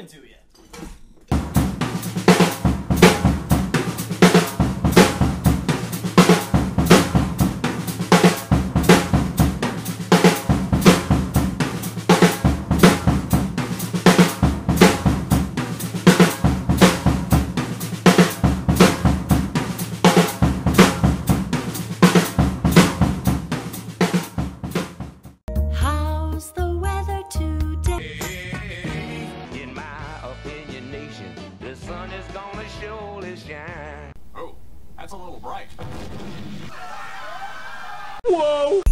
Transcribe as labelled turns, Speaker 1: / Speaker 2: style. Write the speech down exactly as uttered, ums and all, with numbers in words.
Speaker 1: to you.
Speaker 2: How's the weather today?
Speaker 3: In my opinion, nation, the sun is gonna surely shine.
Speaker 1: Oh, that's a little bright.
Speaker 3: Whoa!